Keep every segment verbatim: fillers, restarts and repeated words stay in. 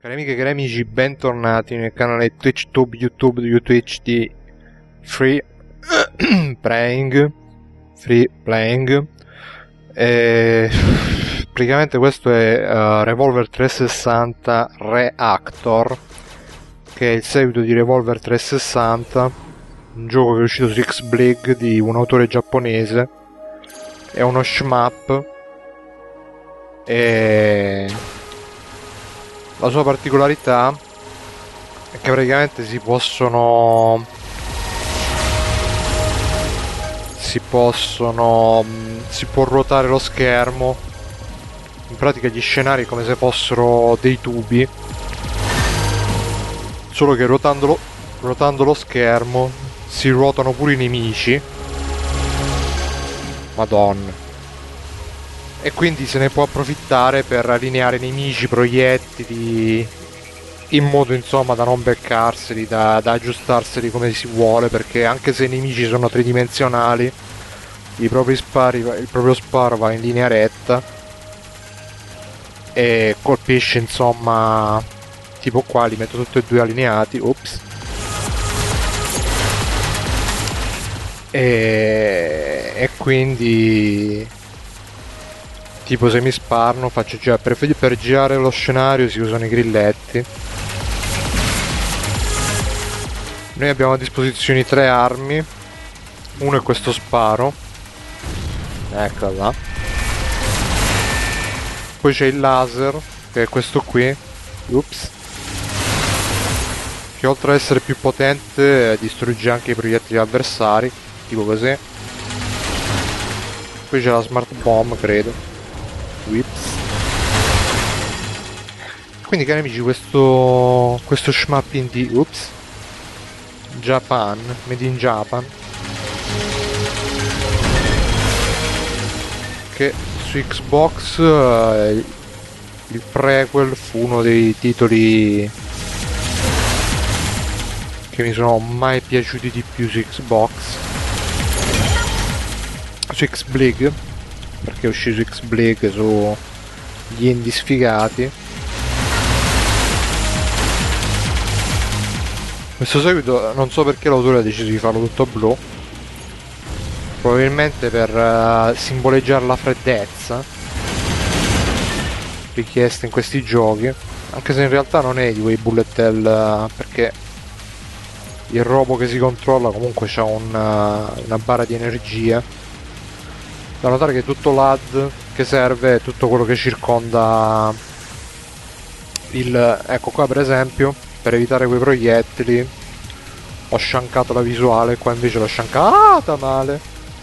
Cari amiche e cari amici, bentornati nel canale TwitchTube, YouTube, YouTube di Free Playing. Free Playing. E... praticamente questo è uh, Revolver trecentosessanta Reactor, che è il seguito di Revolver trecentosessanta, un gioco che è uscito su X-Blig di un autore giapponese. È uno shmup e la sua particolarità è che praticamente si possono si possono si può ruotare lo schermo. In pratica gli scenari come se fossero dei tubi, solo che ruotando, ruotando lo schermo si ruotano pure i nemici. Madonna. E quindi se ne può approfittare per allineare nemici, proiettili, in modo insomma da non beccarseli, da, da aggiustarseli come si vuole, perché anche se i nemici sono tridimensionali, i propri spari, il proprio sparo va in linea retta e colpisce, insomma, tipo qua li metto tutti e due allineati. Ops. E, e quindi tipo se mi sparano faccio girare, per, per girare lo scenario si usano i grilletti. Noi abbiamo a disposizione tre armi. Uno è questo sparo, eccola là. Poi c'è il laser, che è questo qui. Ups. Che oltre ad essere più potente distrugge anche i proiettili avversari, tipo così. Poi c'è la smart bomb, credo. Whips. Quindi cari amici, questo questo shmup indie, ups, Japan, made in Japan, che su Xbox eh, il prequel fu uno dei titoli che mi sono mai piaciuti di più su Xbox, su X-Blig, perché è uscito su X-Blig, su gli indie sfigati. Questo seguito non so perché l'autore ha deciso di farlo tutto blu, probabilmente per uh, simboleggiare la freddezza richiesta in questi giochi, anche se in realtà non è di quei bullet hell, uh, perché il robo che si controlla comunque c'ha un, uh, una barra di energia. Da notare che tutto l'A D che serve è tutto quello che circonda il... ecco qua per esempio, per evitare quei proiettili ho sciancato la visuale, qua invece l'ho sciancata male.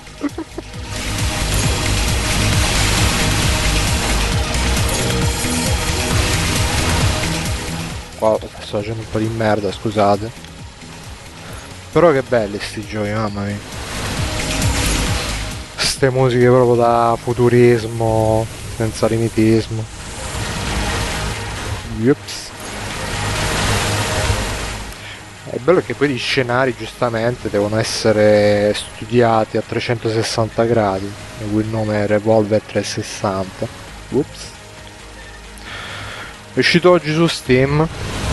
Qua sto facendo un po' di merda, scusate. Però che belli sti giochi, mamma mia. Queste musiche proprio da futurismo senza limitismo. Ups. È bello che poi gli scenari giustamente devono essere studiati a trecentosessanta gradi, di cui il nome è Revolver trecentosessanta. Ups. È uscito oggi su Steam.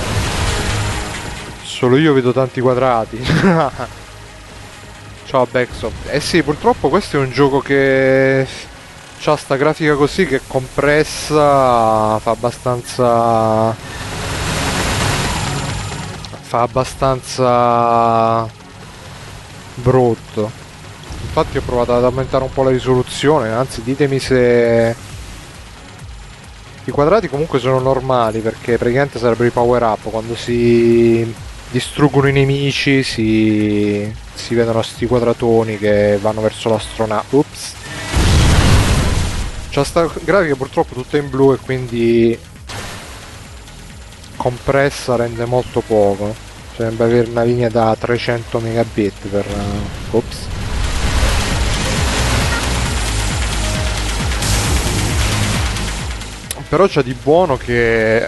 Solo io vedo tanti quadrati. Ciao Backsoft. Eh sì, purtroppo questo è un gioco che c'ha sta grafica così che compressa, fa abbastanza fa abbastanza brutto. Infatti ho provato ad aumentare un po' la risoluzione, anzi ditemi se i quadrati comunque sono normali, perché praticamente sarebbero i power up. Quando si distruggono i nemici si, si vedono sti quadratoni che vanno verso l'astronave. Ups. C'ha sta grafica purtroppo tutta in blu e quindi compressa rende molto poco. Sembra avere una linea da trecento megabit per... Uh, ops. Però c'ha di buono che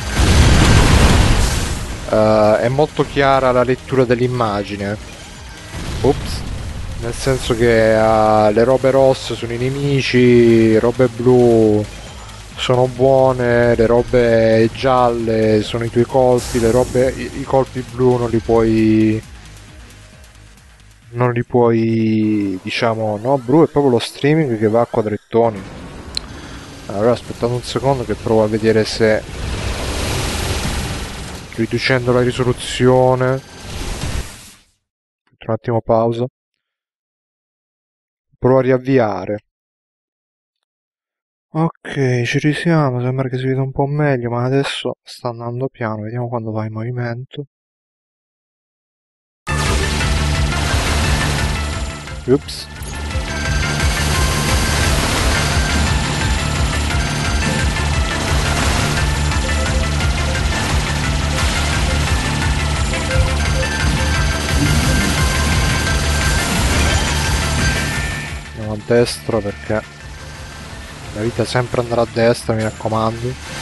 uh, è molto chiara la lettura dell'immagine. Ops. Nel senso che uh, le robe rosse sono i nemici, robe blu sono buone, le robe gialle sono i tuoi colpi, le robe, i, i colpi blu non li puoi, non li puoi, diciamo, no, blu è proprio lo streaming che va a quadrettoni. Allora aspettate un secondo che provo a vedere se, riducendo la risoluzione, un attimo pausa, provo a riavviare. Ok, ci risiamo, sembra che si veda un po' meglio, ma adesso sta andando piano, vediamo quando va in movimento. Ups. Andiamo a destra perché la vita è sempre andare a destra, mi raccomando.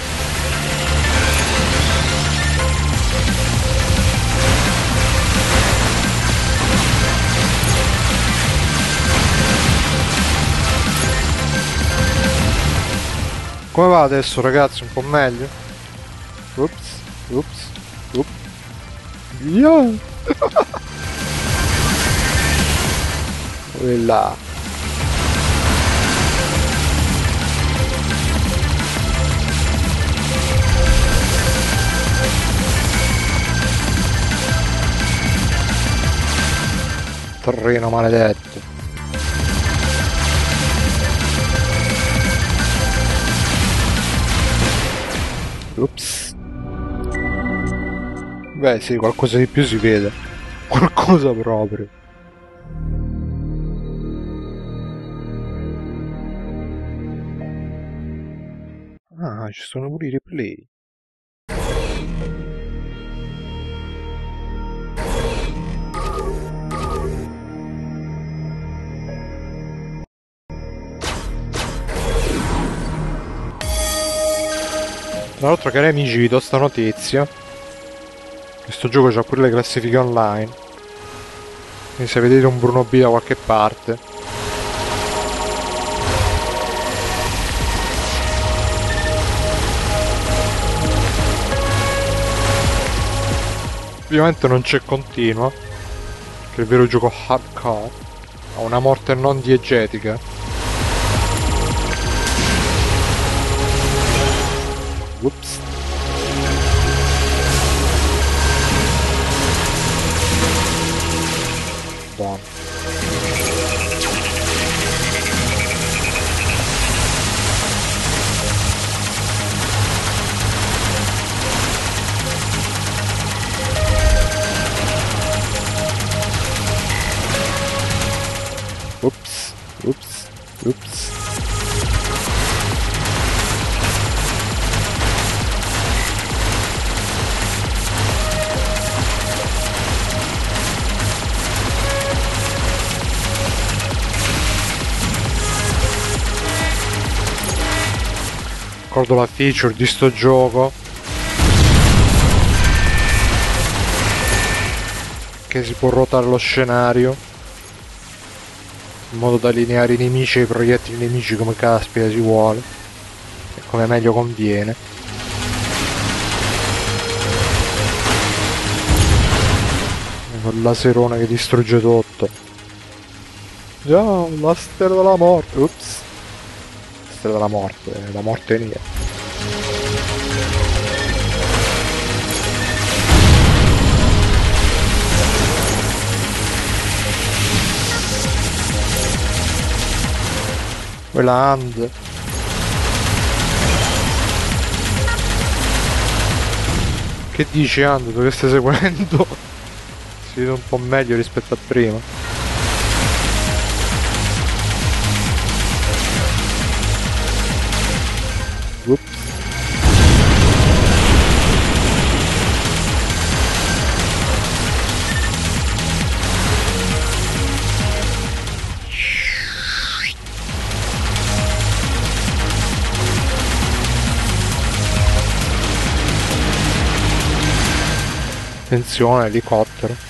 Come va adesso ragazzi? Un po' meglio? Ups, ups, ups. Yeah. Là. Terreno maledetto. Ups. Beh sì, qualcosa di più si vede. Qualcosa proprio. Ah, ci sono pure i replay. Tra l'altro, cari amici, vi do sta notizia. Questo gioco c'ha pure le classifiche online. Quindi se vedete un Bruno B da qualche parte, ovviamente non c'è continua, che è il vero gioco hardcore, ha una morte non diegetica. Whoops. Buono. Ups, ups, ups. Ricordo la feature di sto gioco che si può ruotare lo scenario in modo da allineare i nemici e i proiettili nemici come caspita si vuole e come meglio conviene. Con il laserone che distrugge tutto. Già, la stella della morte. Ups. Stella della morte, la morte mia. Quella hand. Che dici hand? Tu che stai seguendo? Si vede un po' meglio rispetto a prima. Ups. Attenzione, elicottero.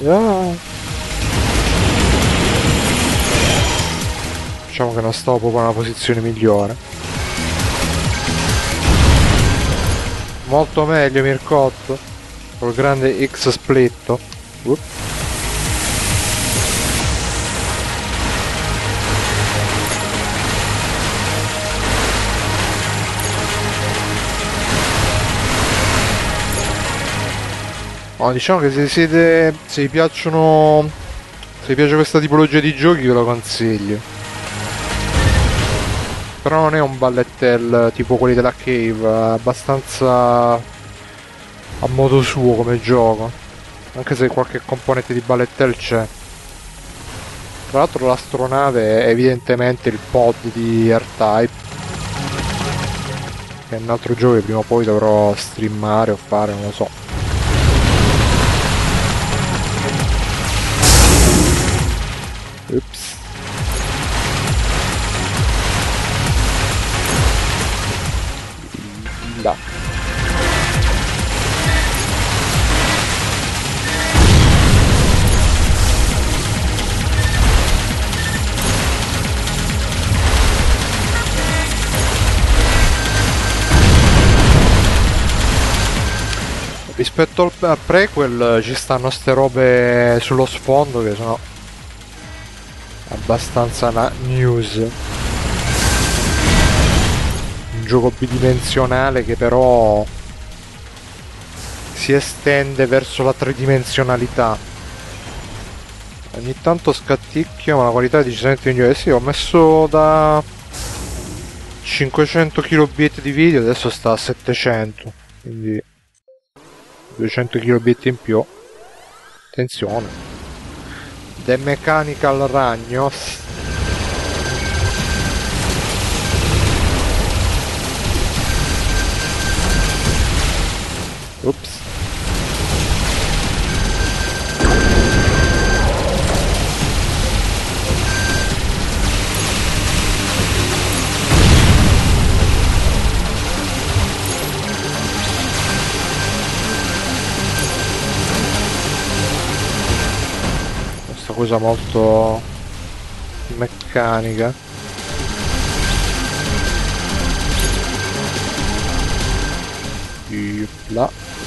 Ah. Diciamo che non stavo proprio nella posizione migliore. Molto meglio Mircotto col grande X splitto. Uh. Oh, diciamo che se siete, se vi piacciono, se vi piace questa tipologia di giochi ve lo consiglio. Però non è un ballettel tipo quelli della Cave, è abbastanza a modo suo come gioco, anche se qualche componente di ballettel c'è. Tra l'altro l'astronave è evidentemente il pod di R-Type, che è un altro gioco che prima o poi dovrò streamare o fare, non lo so. Ups. Da. Rispetto al, al prequel ci stanno ste robe sullo sfondo che sono abbastanza na- news. Un gioco bidimensionale che però si estende verso la tridimensionalità. Ogni tanto scatticchio, ma la qualità è decisamente migliore. Eh sì, ho messo da cinquecento kilobit di video, adesso sta a settecento, quindi duecento kilobit in più. Attenzione. The Mechanical Ragnos. Ops. Questa cosa molto meccanica. Là.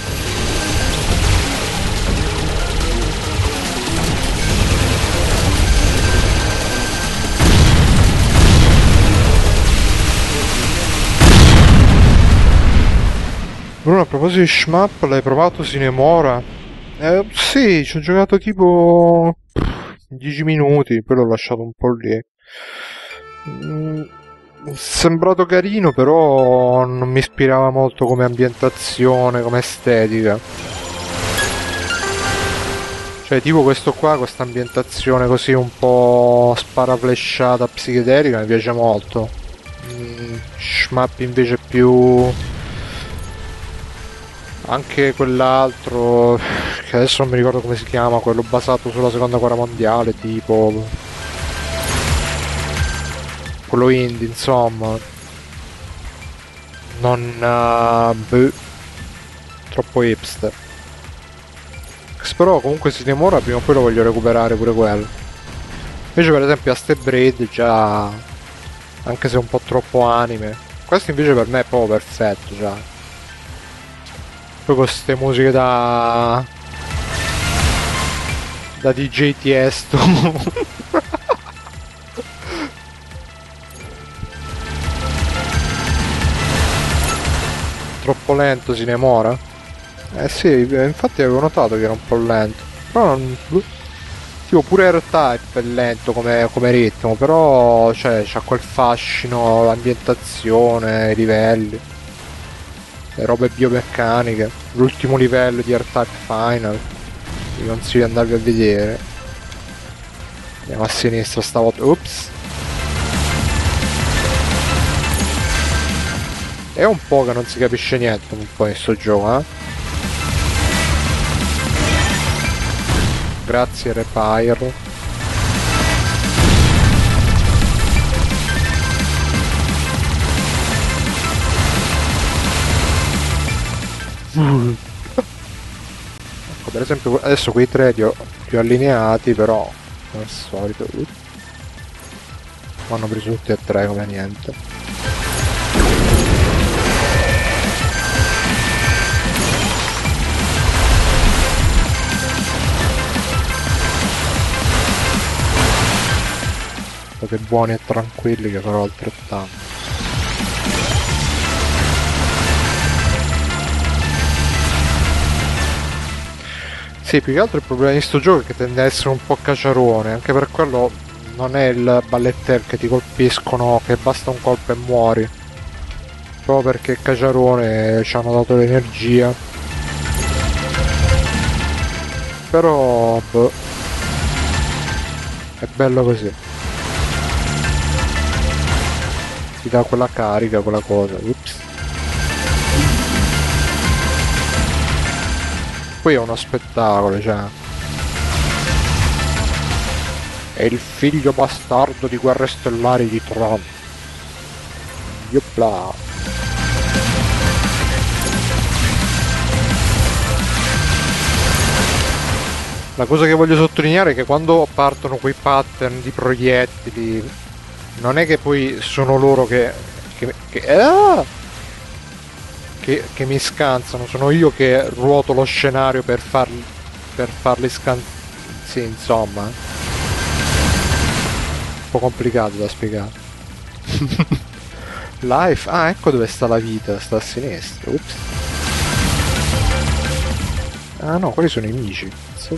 Bruno, a proposito di shmup, l'hai provato Sinemora? Eh, sì, ci ho giocato tipo dieci minuti, poi l'ho lasciato un po' lì. Mm, è sembrato carino, però non mi ispirava molto come ambientazione, come estetica. Cioè, tipo questo qua, questa ambientazione così un po' sparaflesciata, psichedelica, mi piace molto. Mm, shmup invece più... Anche quell'altro, che adesso non mi ricordo come si chiama, quello basato sulla seconda guerra mondiale, tipo... quello indie, insomma. Non... Uh, beh, troppo hipster. Però comunque si dimora, prima o poi lo voglio recuperare pure quello. Invece per esempio a Step Braid già... anche se è un po' troppo anime. Questo invece per me è proprio perfetto, già. Poi con queste musiche da... da D J Tiesto. Troppo lento Sinemora? Eh sì, infatti avevo notato che era un po' lento. Però non... tipo pure R-Type è lento come, come ritmo, però cioè, c'ha quel fascino, l'ambientazione, i livelli. Le robe biomeccaniche, l'ultimo livello di R-Type Final, vi consiglio di andarvi a vedere. Andiamo a sinistra stavolta, ups. È un po' che non si capisce niente un po' in sto gioco, eh. Grazie Repire. per esempio adesso quei tre li ho, li ho allineati, però come al solito uh, vanno presi tutti e tre come niente. Che buoni e tranquilli che farò altrettanto. Sì, più che altro il problema di sto gioco è che tende a essere un po' caciarone, anche per quello non è il balletter che ti colpiscono, che basta un colpo e muori. Proprio perché è caciarone, ci hanno dato l'energia. Però boh, è bello così. Ti dà quella carica, quella cosa. Ups. Poi è uno spettacolo, cioè. È il figlio bastardo di Guerre Stellari di Tron. Yopla. La cosa che voglio sottolineare è che quando partono quei pattern di proiettili, non è che poi sono loro che che, che, ah! che, che mi scansano, sono io che ruoto lo scenario per farli per farli scansare. Sì, insomma, un po' complicato da spiegare. Life, ah, ecco dove sta la vita, sta a sinistra. Ups. Ah no, quelli sono i nemici.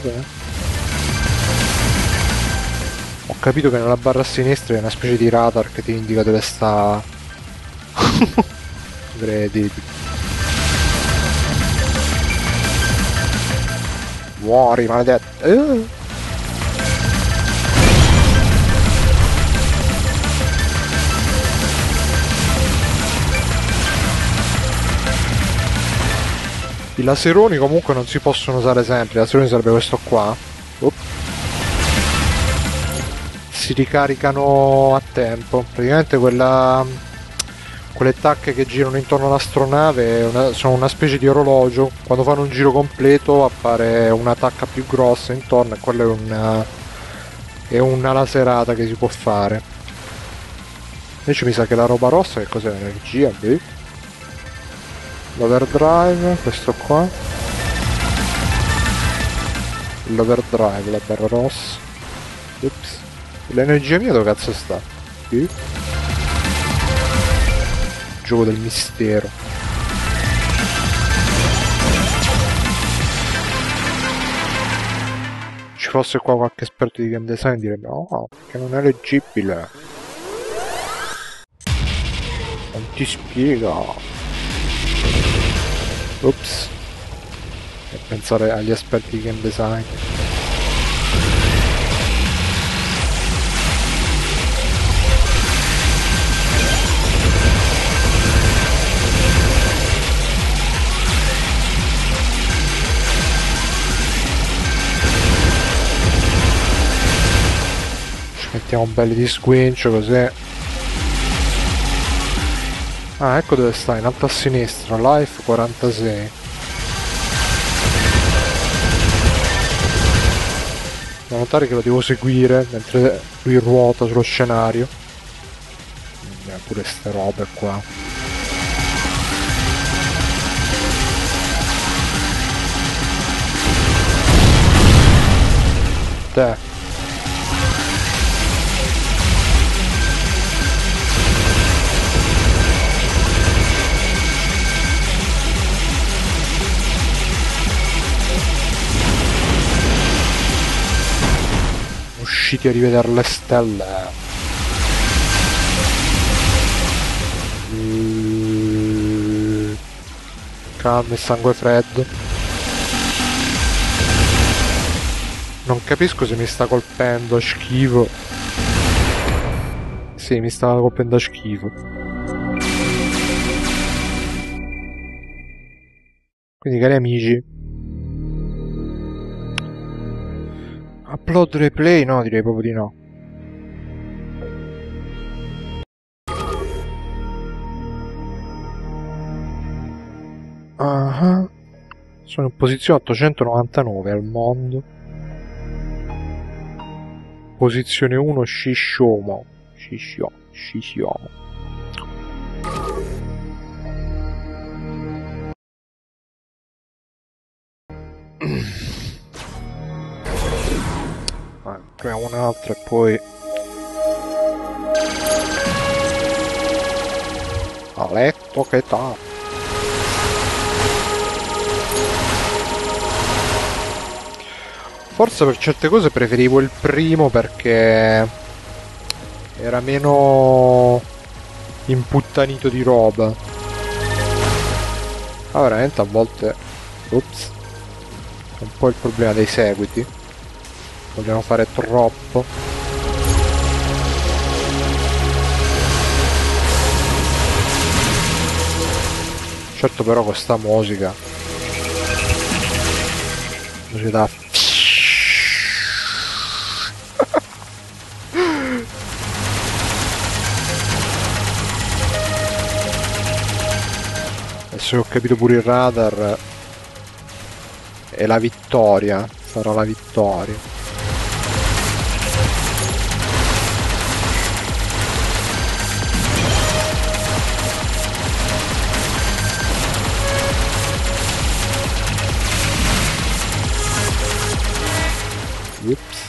Ho capito che nella barra a sinistra è una specie di radar che ti indica dove sta. Incredibile. Muori, maledetto. Uh. I laseroni comunque non si possono usare sempre, i laseroni sarebbe questo qua. Oop. Si ricaricano a tempo, praticamente quella, quelle tacche che girano intorno all'astronave una, sono una specie di orologio, quando fanno un giro completo appare una tacca più grossa intorno e quella è una, è una laserata che si può fare. Invece mi sa che la roba rossa che cos'è? L'energia? Beh. L'overdrive, questo qua. L'overdrive, la barra rossa. Ups. L'energia mia dove cazzo sta? Qui. Gioco del mistero. Ci fosse qua qualche esperto di game design direbbe no, che non è leggibile. Non ti spiega. Ops. E pensare agli esperti di game design. Ci mettiamo belli di squincio così. Ah, ecco dove sta, in alto a sinistra, Life quarantasei. Da notare che lo devo seguire mentre lui ruota sullo scenario. Vediamo pure ste robe qua. Te. Usciti a rivedere le stelle. Mm. Calma e sangue freddo. Non capisco se mi sta colpendo a schifo. Sì, mi sta colpendo a schifo. Quindi cari amici, upload replay? No, direi proprio di no. Ah, uh-huh. Sono in posizione ottocentonovantanove al mondo. Posizione uno Shishomo. Shishio, Shishomo. Ah, proviamo un'altra e poi... A letto che t'ha. Forse per certe cose preferivo il primo perché era meno imputtanito di roba. Ma veramente a volte... Ups. È un po' il problema dei seguiti. Vogliono fare troppo. Certo, però questa musica musica da adesso che ho capito pure il radar è la vittoria, sarà la vittoria. Ups.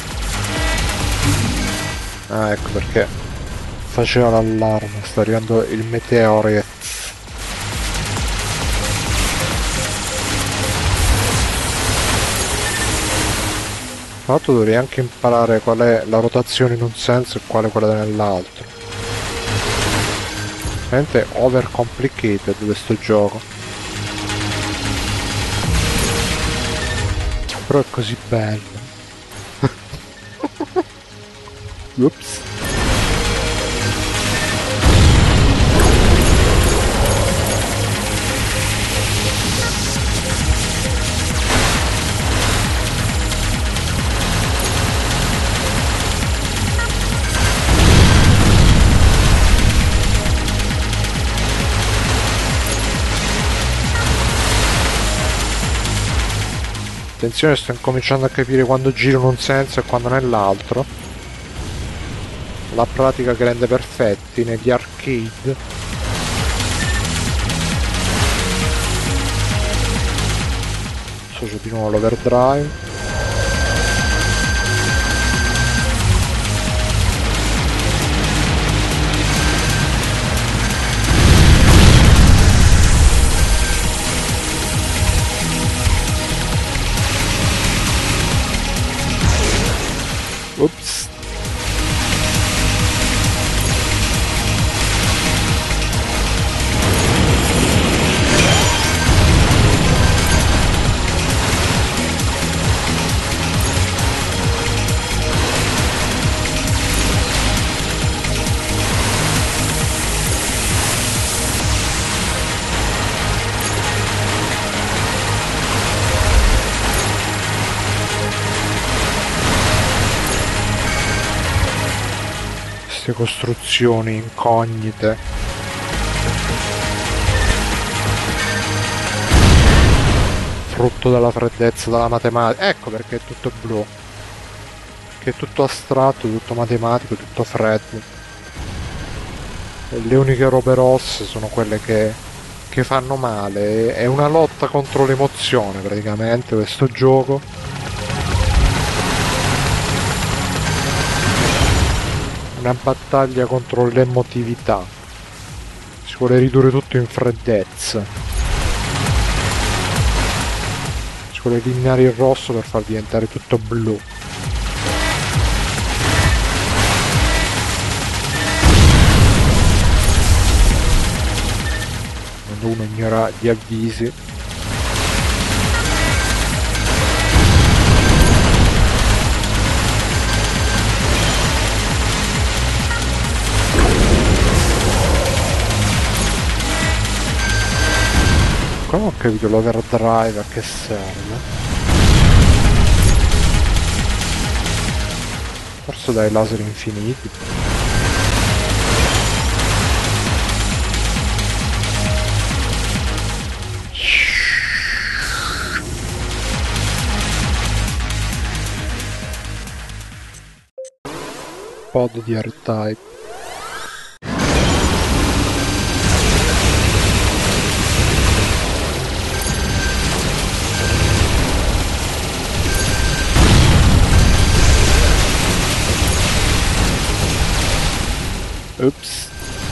Ah, ecco perché faceva l'allarme, sta arrivando il meteoro. Tra l'altro dovrei anche imparare qual è la rotazione in un senso e quale quella nell'altro. Veramente overcomplicated questo gioco. Però è così bello. Ups. Attenzione, sto incominciando a capire quando giro in un senso e quando nell'altro. La pratica che rende perfetti negli arcade. Associo di nuovo l'overdrive. Ops. Queste costruzioni incognite. Frutto della freddezza della matematica. Ecco perché è tutto blu. Che è tutto astratto, tutto matematico, tutto freddo. E le uniche robe rosse sono quelle che, che fanno male. È una lotta contro l'emozione praticamente questo gioco. Una battaglia contro l'emotività. Si vuole ridurre tutto in freddezza. Si vuole eliminare il rosso per far diventare tutto blu. Quando uno ignora gli avvisi. Non ho capito l'overdrive a che serve. Forse dai laser infiniti. pod di R-Type. Oops.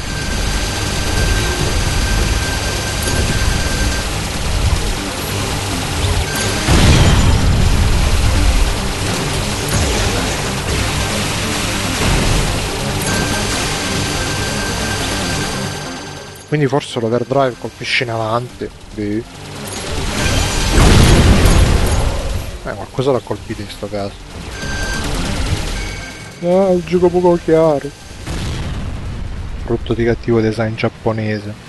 Quindi forse l'overdrive colpisce in avanti. Sì. Eh, qualcosa l'ha colpito in sto caso. Ah, il gioco poco chiaro. Frutto di cattivo design giapponese.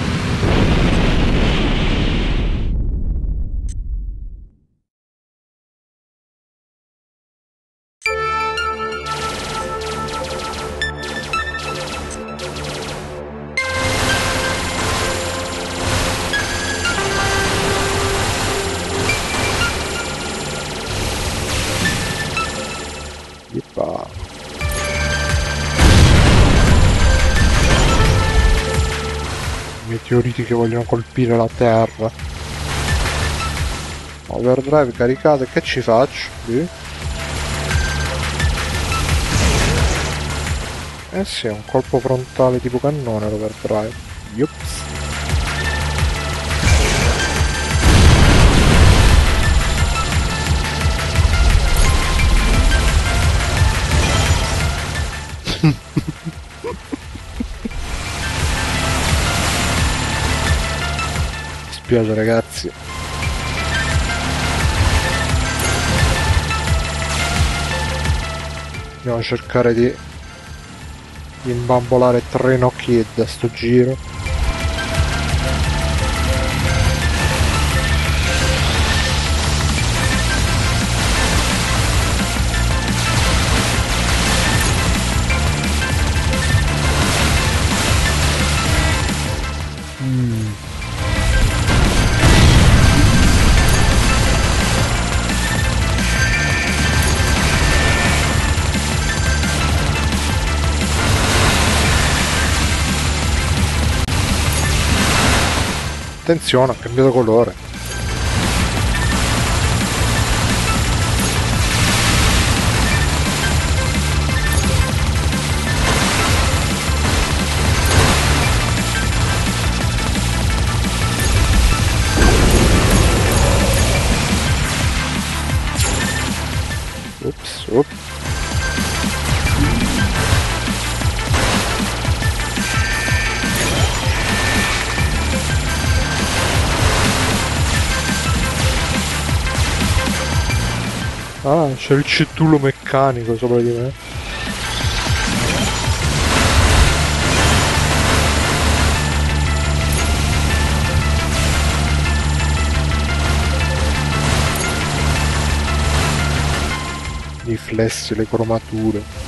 Yippa. Meteoriti che vogliono colpire la Terra. Overdrive caricato, e che ci faccio? Sì. Eh sì, è un colpo frontale tipo cannone l'overdrive. Yups. Mi spiace ragazzi. Andiamo a cercare di, di imbambolare tre no kid a sto giro. Mm. Attenzione, ha cambiato colore. Ops, ops. Ah, c'è il cettulo meccanico sopra di me. I riflessi, le cromature.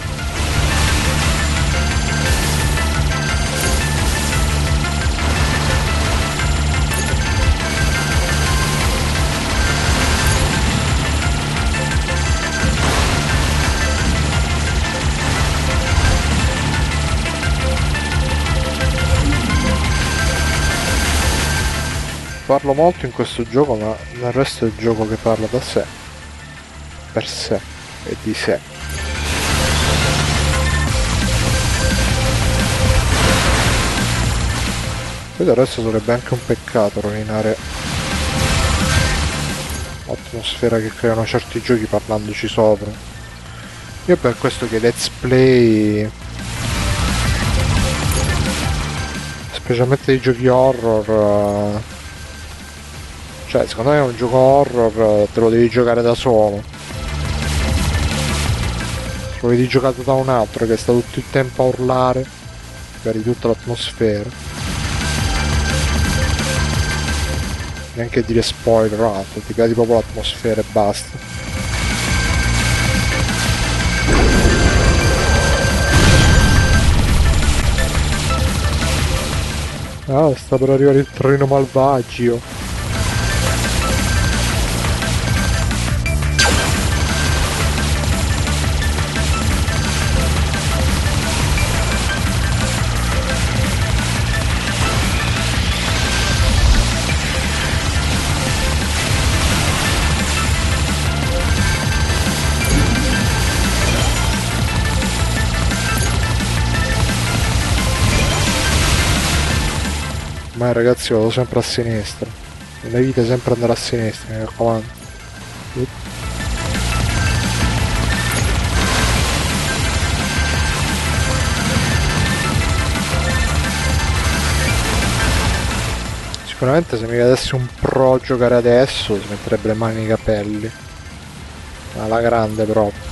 Parlo molto in questo gioco, ma nel resto è il gioco che parla da sé, per sé e di sé. Poi del resto sarebbe anche un peccato rovinare l'atmosfera che creano certi giochi parlandoci sopra. Io per questo che Let's Play, specialmente dei giochi horror, cioè secondo me è un gioco horror, te lo devi giocare da solo. Se lo vedi giocato da un altro che sta tutto il tempo a urlare, perdi tutta l'atmosfera. Neanche dire spoiler, altro, ti perdi proprio l'atmosfera e basta. Ah, sta per arrivare il treno malvagio. Ormai ragazzi vado sempre a sinistra. Nella vita sempre andare a sinistra, mi raccomando. Sicuramente se mi vedessi un pro giocare adesso si metterebbe le mani nei capelli. Alla grande proprio.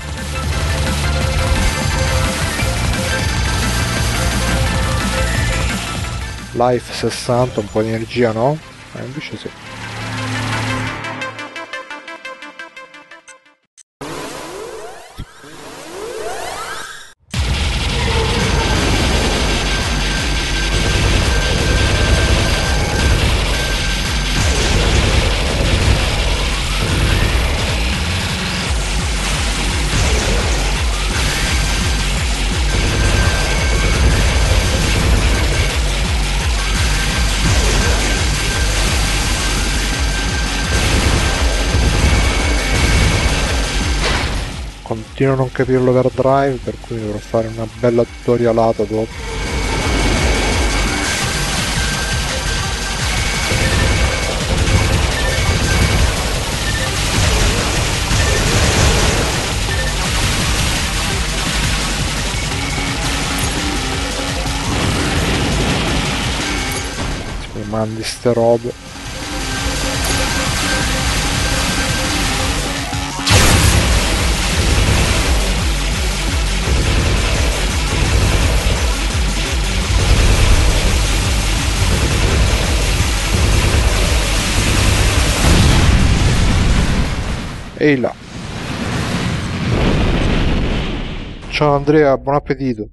Life sessanta, un po' di energia no? Eh, invece sì. Continuo a non capire l'overdrive, per cui dovrò fare una bella tutorialata dopo. Mi mandi ste robe. Ehi là. Ciao Andrea, buon appetito.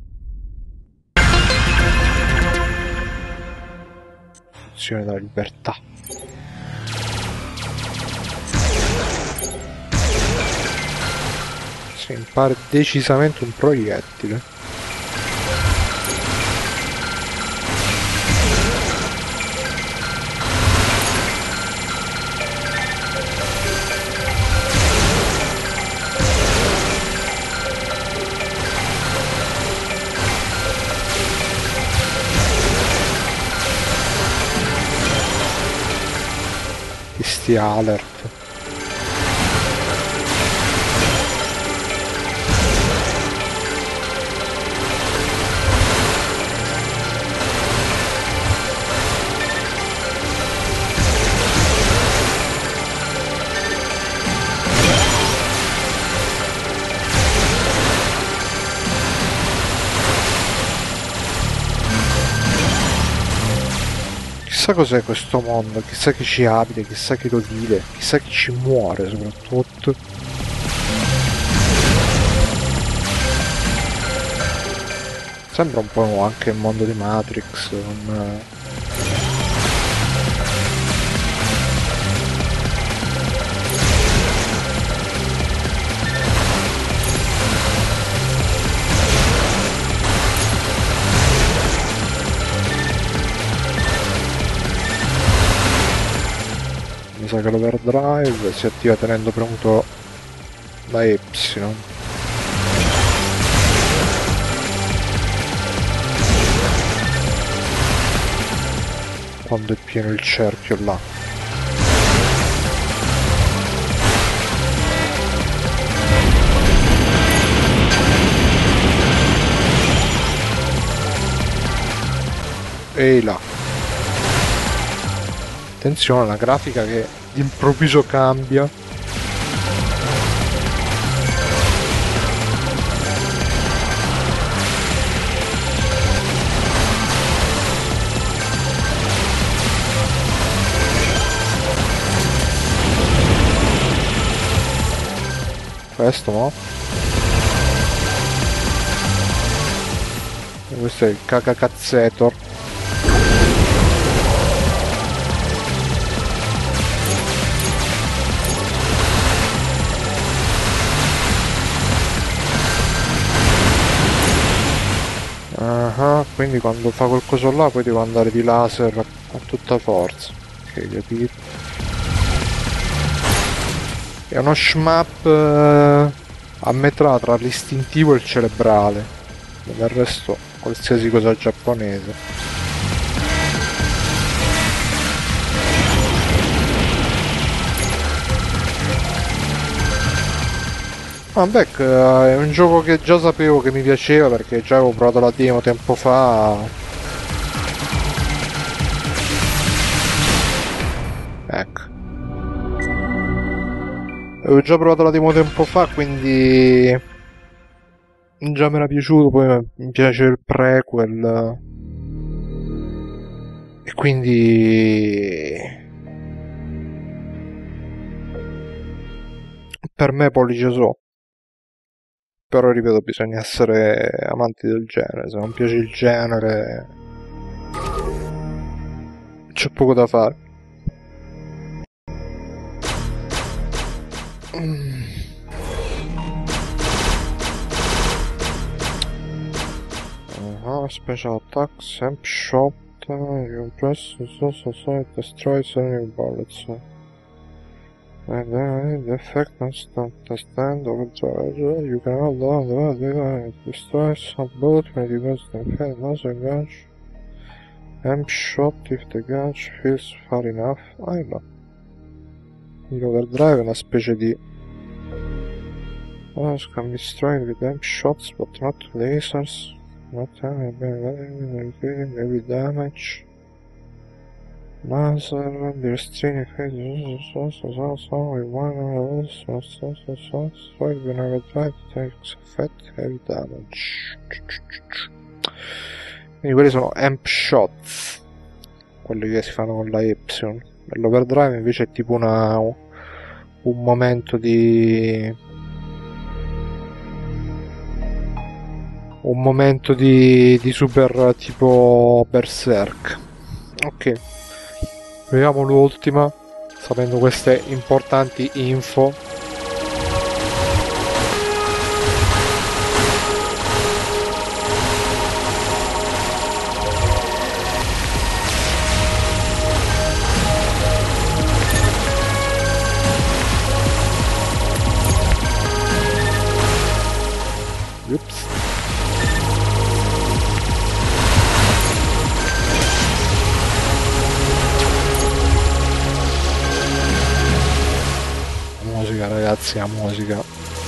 Funzione della libertà. Si impara decisamente un proiettile. Sti alert. Chissà cos'è questo mondo, chissà chi ci abita, chissà chi lo vive, chissà chi ci muore soprattutto. Sembra un po' anche il mondo di Matrix, un... Mi sa che l'overdrive si attiva tenendo premuto la Y. Quando è pieno il cerchio là. Ehi là. Attenzione, la grafica che d'improvviso cambia. Questo no? E questo è il cacacazzetor. Ah, quindi quando fa quel coso là poi devo andare di laser a, a tutta forza. Ok, capito. È uno shmup eh, a metà tra l'istintivo e il cerebrale. Del resto qualsiasi cosa giapponese. Ah, Beck eh, è un gioco che già sapevo che mi piaceva perché già avevo provato la demo tempo fa. Ecco. Avevo già provato la demo tempo fa, quindi già mi era piaciuto, poi mi piace il prequel. E quindi per me Pollice so. Però ripeto, bisogna essere amanti del genere. Se non piace il genere, c'è poco da fare. Mm. Uh-huh, special attack, Samp shot, you press so so so it destroys enemy bullets. And then the effect constant stand overdrive. You can hold on the way it destroys some bullet when it goes to the head, another gauge. Amp shot if the gauge feels far enough. Ah no. L'overdrive è una specie di Bullets can be destroyed with amp shots, but not lasers. Not maybe damage. Laser, the restraining phase is also with one of those fight when overdrive takes effect heavy damage. Quindi quelli sono amp shots, quelli che si fanno con la Y. L'overdrive invece è tipo una, un momento di un momento di, di super tipo berserk. Ok, vediamo l'ultima, sapendo queste importanti info. Ups. Musica, ragazzi, la musica.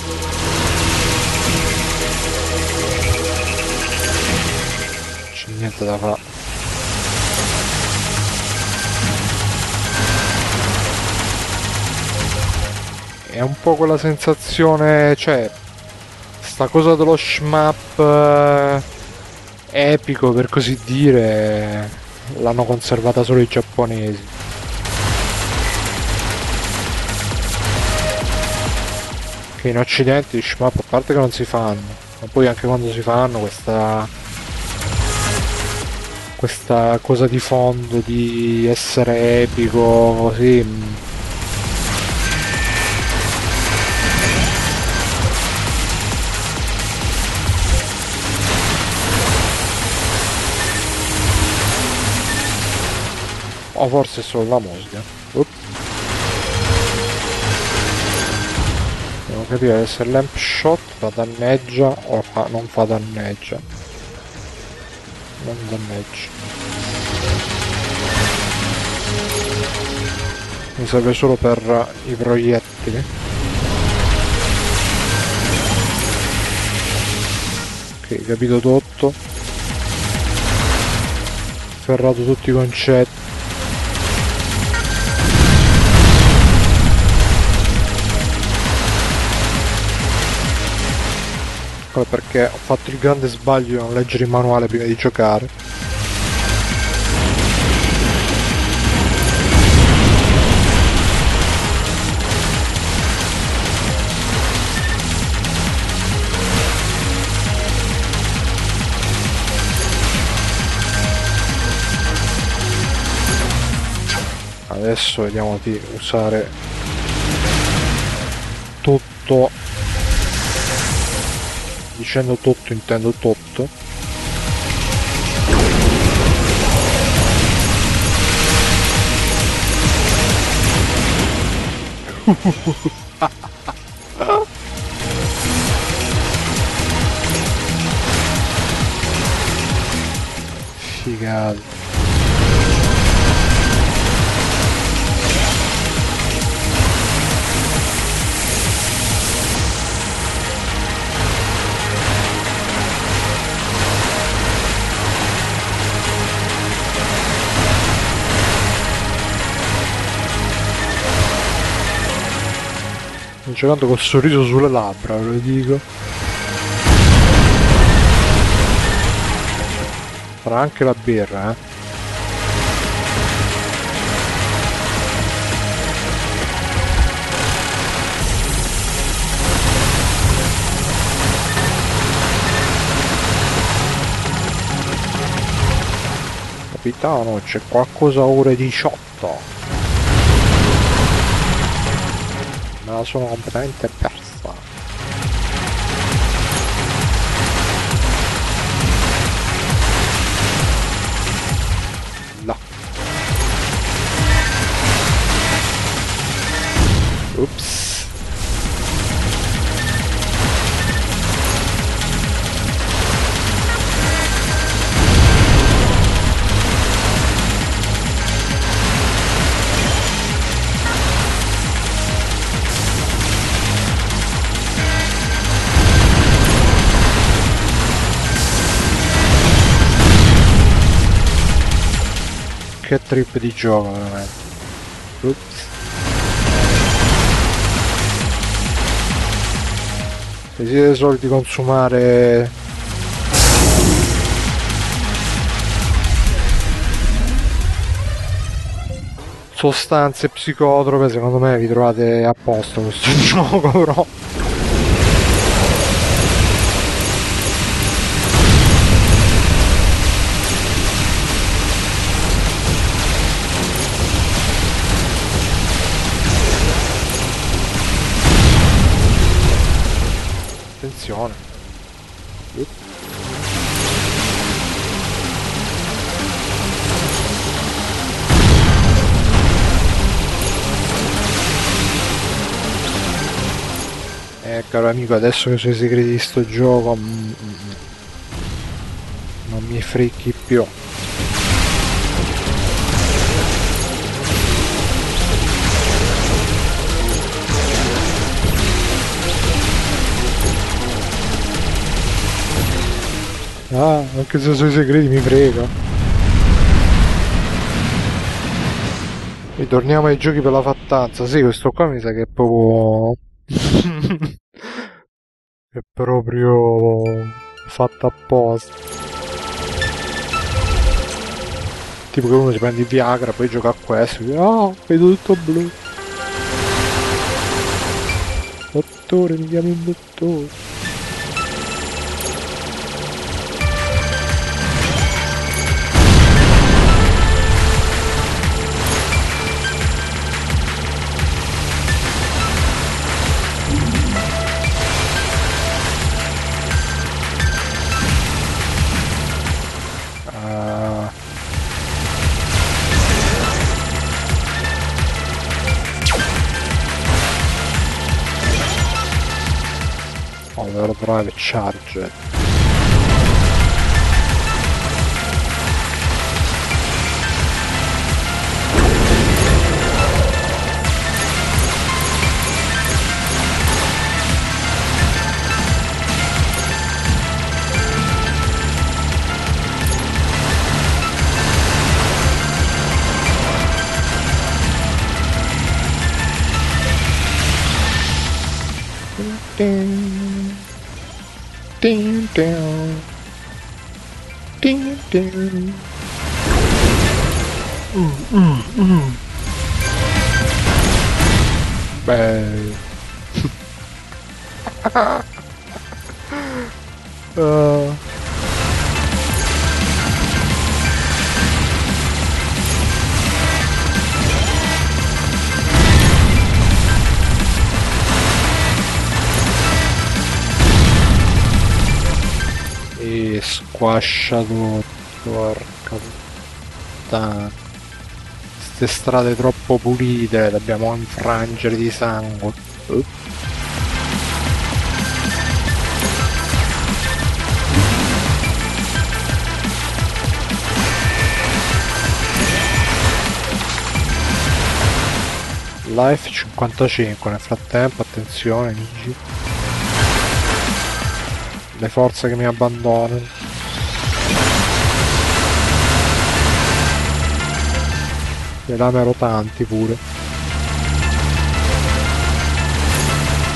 C'è niente da fare. È un po' quella sensazione, cioè sta cosa dello shmup eh, epico, per così dire, l'hanno conservata solo i giapponesi. Che in occidente i shmup, a parte che non si fanno, ma poi anche quando si fanno questa questa cosa di fondo di essere epico così. O forse è solo la musica. Oop. Devo capire se l'amp shot fa danneggia o fa, non fa danneggia. Non danneggia. Mi serve solo per i proiettili. Ok, capito tutto. Ferrato tutti i concetti. Perché ho fatto il grande sbaglio di non leggere il manuale prima di giocare. Adesso vediamo di usare tutto. Dicendo tutto intendo tutto. Figata. Sto giocando col sorriso sulle labbra, ve lo dico. Farà anche la birra, eh. Capitano, c'è qualcosa ore diciotto. Me la sono completamente persa. No. Ups. Che trip di gioco veramente. Ups. Se siete soliti consumare sostanze psicotrope, secondo me vi trovate a posto questo gioco, però. Attenzione. Uh. Eh caro amico, adesso che so i segreti di sto gioco mm, mm, non mi fricchi più. Ah, anche se sono i segreti mi frega. Ritorniamo ai giochi per la fattanza. Sì, questo qua mi sa che è proprio... è proprio fatto apposta. Tipo che uno si prende il Viagra, poi gioca a questo. E oh, vedo tutto blu. Dottore, mi chiami il dottore. Dovrò trovare charger. Ding, ding. Ding, ding. Mm, mm, mm. Beh. uh. E squascia tutto, porca puttana. Ste strade troppo pulite, le dobbiamo infrangere di sangue. Uh. Life cinquantacinque, nel frattempo attenzione amici. Le forze che mi abbandonano. Le lame rotanti pure.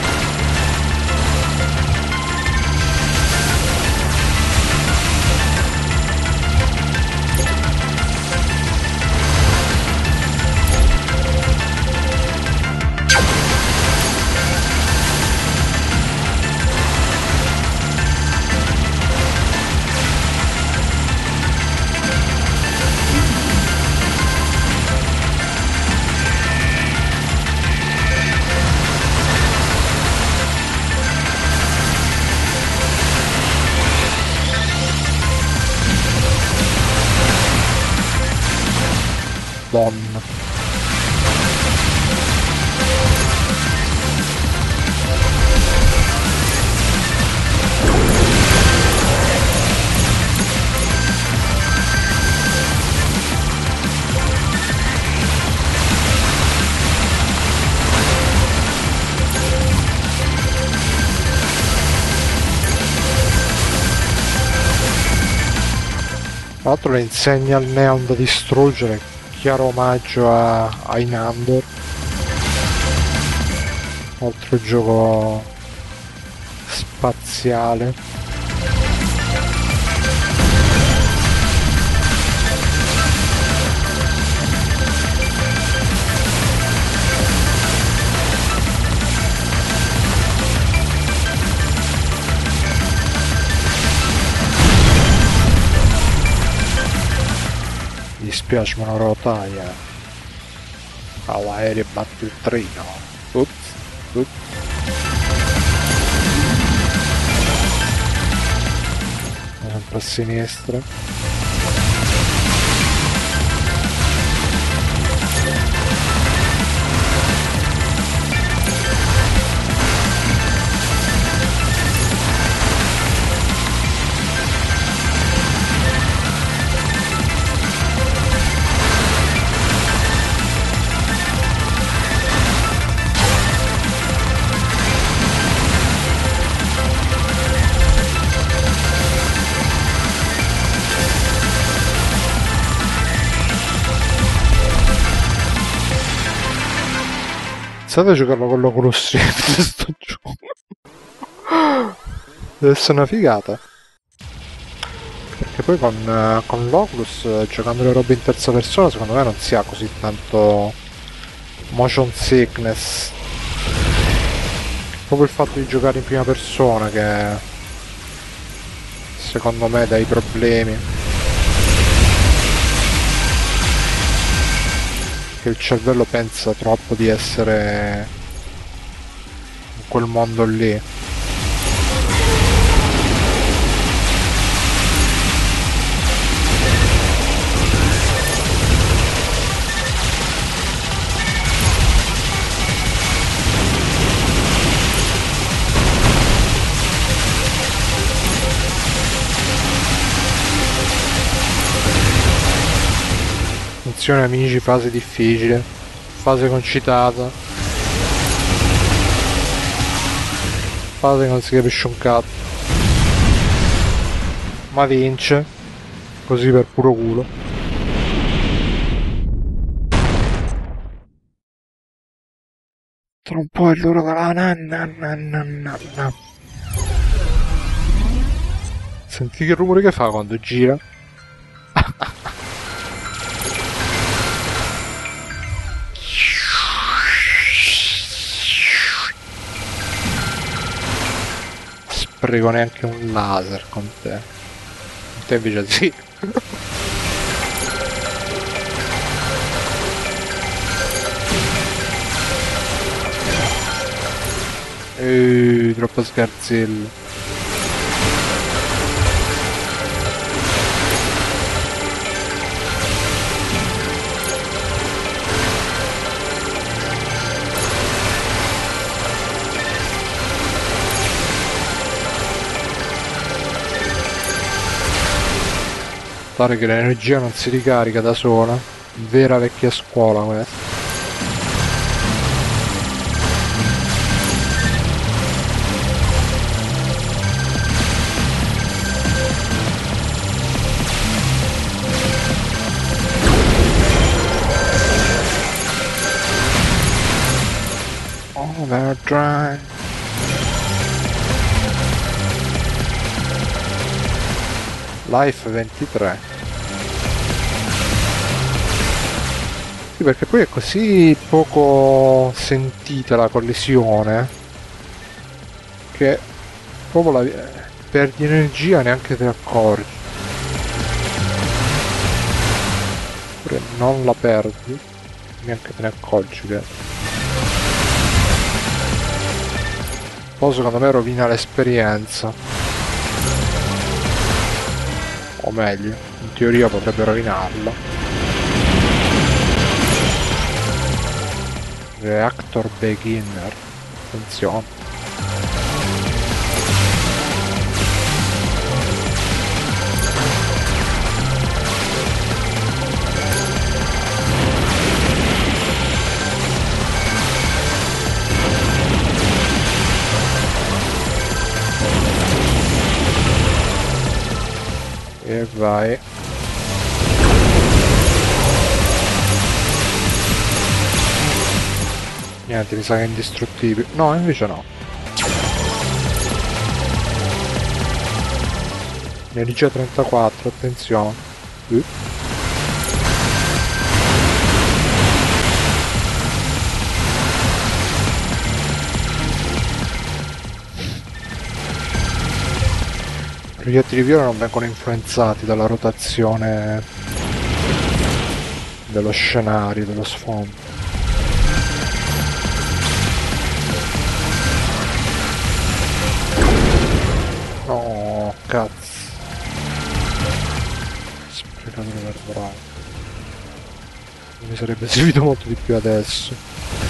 Madonna. Tra l'altro le insegna al neon da distruggere, chiaro omaggio a, a Inandor, altro gioco spaziale. Mi dispiace ma una rotaia all'aereo batte il treno. Ups, ups. Sempre a sinistra. Iniziate a giocarlo con l'Oculus Rift sto gioco. Deve essere una figata. Perché poi con, uh, con l'Oculus, uh, giocando le robe in terza persona, secondo me non si ha così tanto motion sickness. Proprio il fatto di giocare in prima persona che secondo me dà i problemi. Che il cervello pensa troppo di essere in quel mondo lì. Attenzione amici, fase difficile, fase concitata, fase che non si capisce un cazzo, ma vince, così per puro culo. Tra un po' è l'ora della nanna nanna nanna. Senti che rumore che fa quando gira? Prego neanche un laser con te. Con te invece sì. Eeeh, troppo sgarzello. Pare che l'energia non si ricarica da sola, vera vecchia scuola questa. Overdrive. Life ventitré. Sì, perché poi è così poco sentita la collisione che proprio la perdi energia, neanche te ne accorgi. Oppure non la perdi, neanche te ne accorgi che poi secondo me rovina l'esperienza. O meglio, in teoria potrebbe rovinarla. Reactor Beginner. Attenzione. E vai. Niente, mi sa che è indistruttibile. No, invece no. Energia trentaquattro, attenzione. Uh. I proiettili viola non vengono influenzati dalla rotazione dello scenario, dello sfondo. No, cazzo. Sprecatore verbale. Mi sarebbe servito molto di più adesso.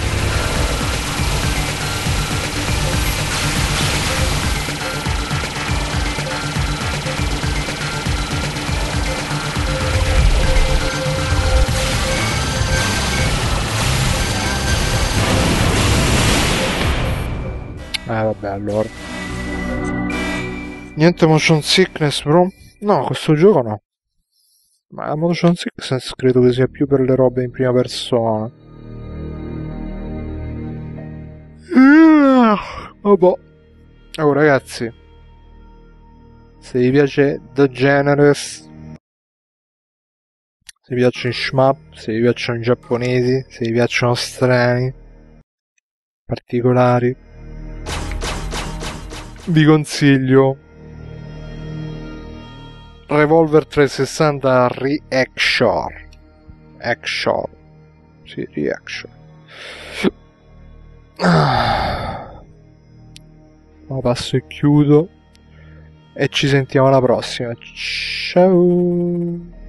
Eh vabbè, allora. Niente motion sickness, bro? No, questo gioco no. Ma la motion sickness credo che sia più per le robe in prima persona. Vabbè. Oh ragazzi, se vi piace The Generous, se vi piacciono i shmup, se vi piacciono i giapponesi, se vi piacciono strani, particolari, vi consiglio Revolver trecentosessanta Reaction. Action. Sì, Reaction. Ma passo e chiudo. E ci sentiamo alla prossima. Ciao.